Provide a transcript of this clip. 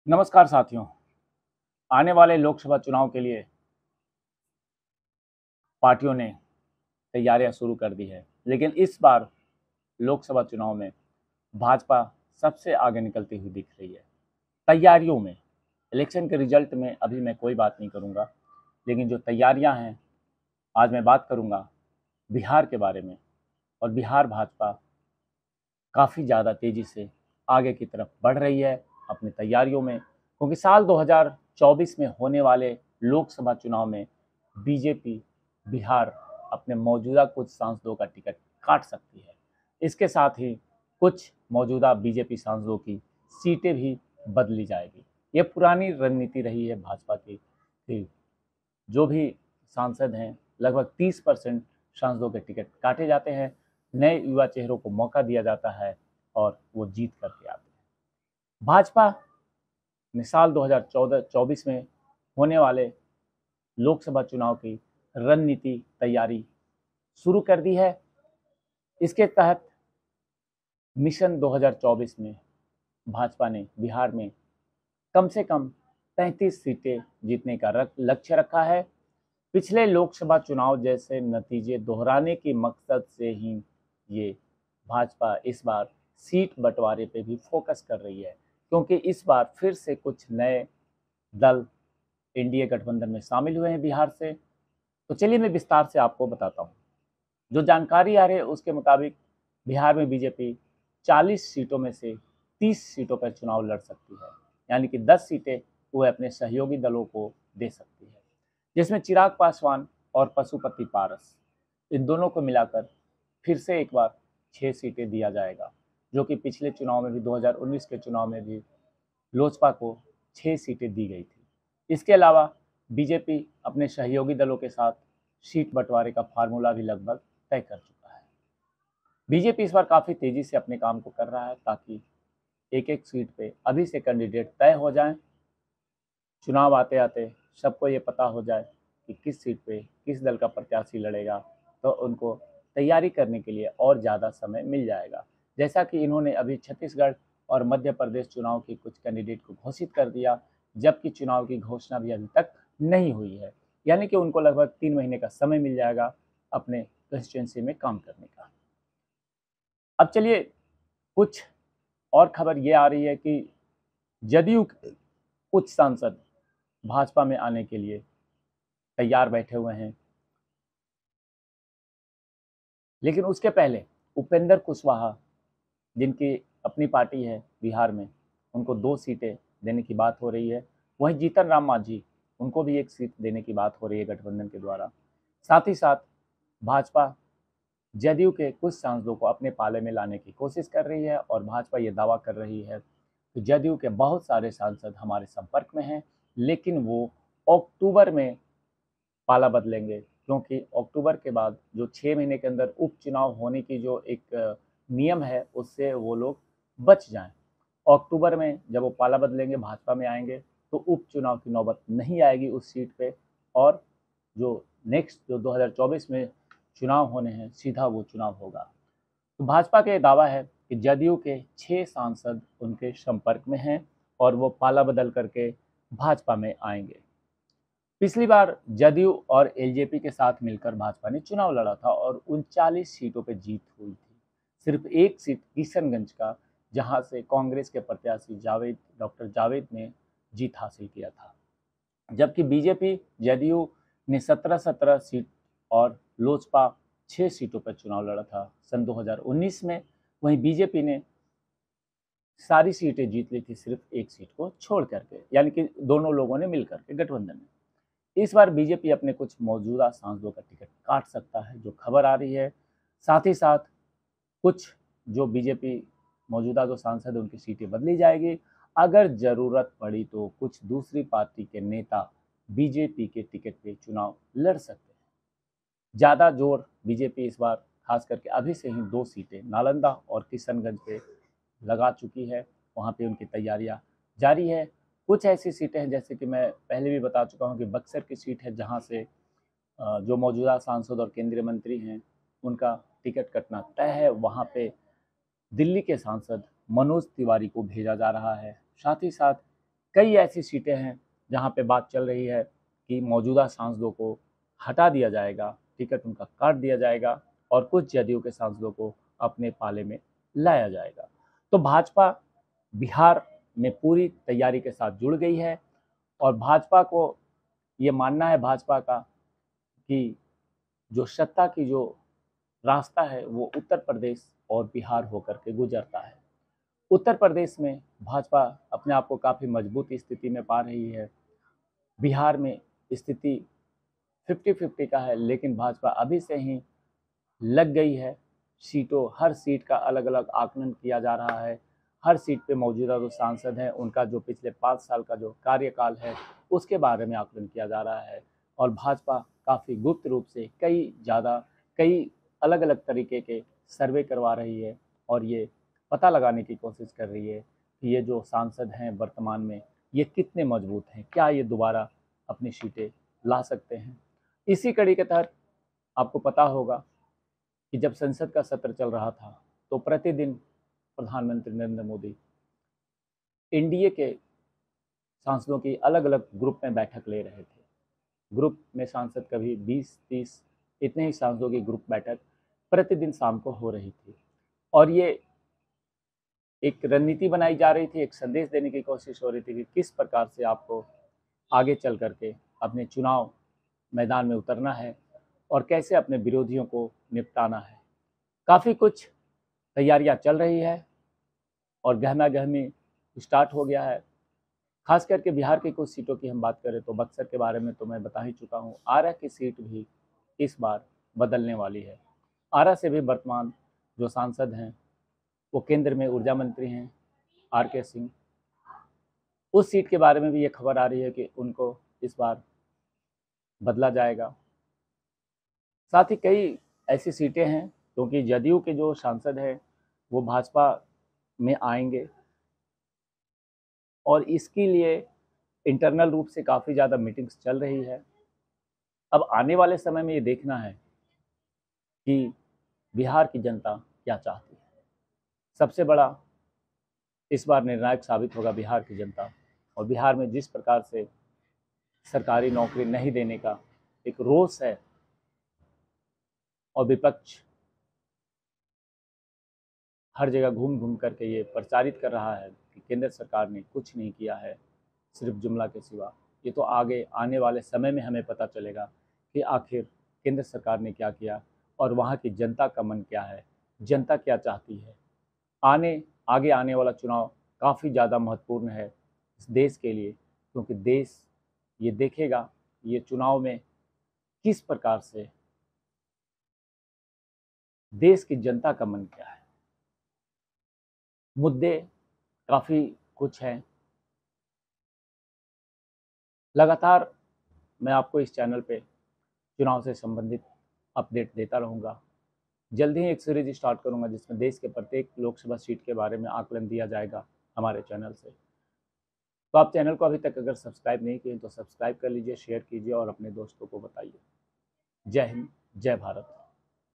नमस्कार साथियों। आने वाले लोकसभा चुनाव के लिए पार्टियों ने तैयारियां शुरू कर दी है, लेकिन इस बार लोकसभा चुनाव में भाजपा सबसे आगे निकलती हुई दिख रही है तैयारियों में। इलेक्शन के रिजल्ट में अभी मैं कोई बात नहीं करूंगा, लेकिन जो तैयारियां हैं आज मैं बात करूंगा बिहार के बारे में। और बिहार भाजपा काफ़ी ज़्यादा तेज़ी से आगे की तरफ बढ़ रही है अपनी तैयारियों में, क्योंकि साल 2024 में होने वाले लोकसभा चुनाव में बीजेपी बिहार अपने मौजूदा कुछ सांसदों का टिकट काट सकती है। इसके साथ ही कुछ मौजूदा बीजेपी सांसदों की सीटें भी बदली जाएगी। ये पुरानी रणनीति रही है भाजपा की कि जो भी सांसद हैं लगभग 30% सांसदों के टिकट काटे जाते हैं, नए युवा चेहरों को मौका दिया जाता है और वो जीत करके आते हैं। भाजपा ने साल 2024 में होने वाले लोकसभा चुनाव की रणनीति तैयारी शुरू कर दी है। इसके तहत मिशन 2024 में भाजपा ने बिहार में कम से कम 33 सीटें जीतने का लक्ष्य रखा है। पिछले लोकसभा चुनाव जैसे नतीजे दोहराने के मकसद से ही ये भाजपा इस बार सीट बंटवारे पे भी फोकस कर रही है, क्योंकि इस बार फिर से कुछ नए दल एनडीए गठबंधन में शामिल हुए हैं बिहार से। तो चलिए मैं विस्तार से आपको बताता हूँ। जो जानकारी आ रही है उसके मुताबिक बिहार में बीजेपी 40 सीटों में से 30 सीटों पर चुनाव लड़ सकती है, यानी कि 10 सीटें वो अपने सहयोगी दलों को दे सकती है, जिसमें चिराग पासवान और पशुपति पारस इन दोनों को मिलाकर फिर से एक बार 6 सीटें दिया जाएगा, जो कि पिछले चुनाव में भी 2019 के चुनाव में भी लोजपा को 6 सीटें दी गई थी। इसके अलावा बीजेपी अपने सहयोगी दलों के साथ सीट बंटवारे का फार्मूला भी लगभग तय कर चुका है। बीजेपी इस बार काफ़ी तेज़ी से अपने काम को कर रहा है ताकि एक एक सीट पे अभी से कैंडिडेट तय हो जाएं। चुनाव आते आते सबको ये पता हो जाए कि किस सीट पे किस दल का प्रत्याशी लड़ेगा, तो उनको तैयारी करने के लिए और ज़्यादा समय मिल जाएगा। जैसा कि इन्होंने अभी छत्तीसगढ़ और मध्य प्रदेश चुनाव के कुछ कैंडिडेट को घोषित कर दिया, जबकि चुनाव की घोषणा भी अभी तक नहीं हुई है, यानी कि उनको लगभग 3 महीने का समय मिल जाएगा अपने कंस्टिट्यूंसी में काम करने का। अब चलिए कुछ और खबर ये आ रही है कि जदयू कुछ सांसद भाजपा में आने के लिए तैयार बैठे हुए हैं, लेकिन उसके पहले उपेंद्र कुशवाहा जिनकी अपनी पार्टी है बिहार में, उनको 2 सीटें देने की बात हो रही है। वहीं जीतन राम मांझी, उनको भी 1 सीट देने की बात हो रही है गठबंधन के द्वारा। साथ ही साथ भाजपा जदयू के कुछ सांसदों को अपने पाले में लाने की कोशिश कर रही है और भाजपा ये दावा कर रही है कि जदयू के बहुत सारे सांसद हमारे संपर्क में हैं, लेकिन वो अक्टूबर में पाला बदलेंगे, क्योंकि अक्टूबर के बाद जो 6 महीने के अंदर उपचुनाव होने की जो एक नियम है उससे वो लोग बच जाएं। अक्टूबर में जब वो पाला बदलेंगे, भाजपा में आएंगे, तो उपचुनाव की नौबत नहीं आएगी उस सीट पे, और जो नेक्स्ट जो 2024 में चुनाव होने हैं सीधा वो चुनाव होगा। तो भाजपा का ये दावा है कि जदयू के 6 सांसद उनके संपर्क में हैं और वो पाला बदल करके भाजपा में आएंगे। पिछली बार जदयू और एलजेपी के साथ मिलकर भाजपा ने चुनाव लड़ा था और 39 सीटों पर जीत हुई थी। सिर्फ एक सीट किशनगंज का, जहां से कांग्रेस के प्रत्याशी डॉक्टर जावेद ने जीत हासिल किया था, जबकि बीजेपी जदयू ने 17 सीट और लोजपा 6 सीटों पर चुनाव लड़ा था सन 2019 में। वहीं बीजेपी ने सारी सीटें जीत ली थी सिर्फ एक सीट को छोड़ करके, यानी कि दोनों लोगों ने मिलकर के गठबंधन में। इस बार बीजेपी अपने कुछ मौजूदा सांसदों का टिकट काट सकता है, जो खबर आ रही है। साथ ही साथ कुछ जो बीजेपी मौजूदा जो सांसद है उनकी सीटें बदली जाएगी। अगर जरूरत पड़ी तो कुछ दूसरी पार्टी के नेता बीजेपी के टिकट पे चुनाव लड़ सकते हैं। ज़्यादा जोर बीजेपी इस बार खास करके अभी से ही 2 सीटें नालंदा और किशनगंज पे लगा चुकी है, वहाँ पे उनकी तैयारियाँ जारी है। कुछ ऐसी सीटें हैं जैसे कि मैं पहले भी बता चुका हूँ कि बक्सर की सीट है, जहाँ से जो मौजूदा सांसद और केंद्रीय मंत्री हैं उनका टिकट कटना तय है। वहाँ पे दिल्ली के सांसद मनोज तिवारी को भेजा जा रहा है। साथ ही साथ कई ऐसी सीटें हैं जहां पे बात चल रही है कि मौजूदा सांसदों को हटा दिया जाएगा, टिकट उनका काट दिया जाएगा और कुछ जदयू के सांसदों को अपने पाले में लाया जाएगा। तो भाजपा बिहार में पूरी तैयारी के साथ जुड़ गई है और भाजपा को ये मानना है भाजपा का कि जो सत्ता की जो रास्ता है वो उत्तर प्रदेश और बिहार होकर के गुजरता है। उत्तर प्रदेश में भाजपा अपने आप को काफ़ी मजबूत स्थिति में पा रही है। बिहार में स्थिति 50-50 का है, लेकिन भाजपा अभी से ही लग गई है। हर सीट का अलग अलग आकलन किया जा रहा है। हर सीट पे मौजूदा जो सांसद हैं उनका जो पिछले 5 साल का जो कार्यकाल है उसके बारे में आकलन किया जा रहा है और भाजपा काफ़ी गुप्त रूप से कई अलग अलग तरीके के सर्वे करवा रही है और ये पता लगाने की कोशिश कर रही है कि ये जो सांसद हैं वर्तमान में ये कितने मजबूत हैं, क्या ये दोबारा अपनी सीटें ला सकते हैं। इसी कड़ी के तहत आपको पता होगा कि जब संसद का सत्र चल रहा था तो प्रतिदिन प्रधानमंत्री नरेंद्र मोदी एनडीए के सांसदों की अलग अलग ग्रुप में बैठक ले रहे थे। ग्रुप में सांसद कभी 20-30 इतने ही सांसदों की ग्रुप बैठक प्रतिदिन शाम को हो रही थी और ये एक रणनीति बनाई जा रही थी, एक संदेश देने की कोशिश हो रही थी कि किस प्रकार से आपको आगे चल करके अपने चुनाव मैदान में उतरना है और कैसे अपने विरोधियों को निपटाना है। काफ़ी कुछ तैयारियां चल रही है और गहमा गहमी स्टार्ट हो गया है। खास करके बिहार की कुछ सीटों की हम बात करें तो बक्सर के बारे में तो मैं बता ही चुका हूँ। आरा की सीट भी इस बार बदलने वाली है। आरा से भी वर्तमान जो सांसद हैं वो केंद्र में ऊर्जा मंत्री हैं आर.के. सिंह। उस सीट के बारे में भी ये खबर आ रही है कि उनको इस बार बदला जाएगा। साथ ही कई ऐसी सीटें हैं क्योंकि जदयू के जो सांसद हैं वो भाजपा में आएंगे और इसके लिए इंटरनल रूप से काफ़ी ज़्यादा मीटिंग्स चल रही है। अब आने वाले समय में ये देखना है कि बिहार की जनता क्या चाहती है। सबसे बड़ा इस बार निर्णायक साबित होगा बिहार की जनता और बिहार में जिस प्रकार से सरकारी नौकरी नहीं देने का एक रोष है और विपक्ष हर जगह घूम घूम करके ये प्रचारित कर रहा है कि केंद्र सरकार ने कुछ नहीं किया है सिर्फ जुमला के सिवा। ये तो आगे आने वाले समय में हमें पता चलेगा कि आखिर केंद्र सरकार ने क्या किया और वहाँ की जनता का मन क्या है, जनता क्या चाहती है। आगे आने वाला चुनाव काफ़ी ज़्यादा महत्वपूर्ण है इस देश के लिए क्योंकि देश ये देखेगा ये चुनाव में किस प्रकार से देश की जनता का मन क्या है। मुद्दे काफ़ी कुछ हैं। लगातार मैं आपको इस चैनल पे चुनाव से संबंधित अपडेट देता रहूँगा। जल्दी ही एक सीरीज स्टार्ट करूँगा जिसमें देश के प्रत्येक लोकसभा सीट के बारे में आकलन दिया जाएगा हमारे चैनल से। तो आप चैनल को अभी तक अगर सब्सक्राइब नहीं किए तो सब्सक्राइब कर लीजिए, शेयर कीजिए और अपने दोस्तों को बताइए। जय हिंद, जय भारत।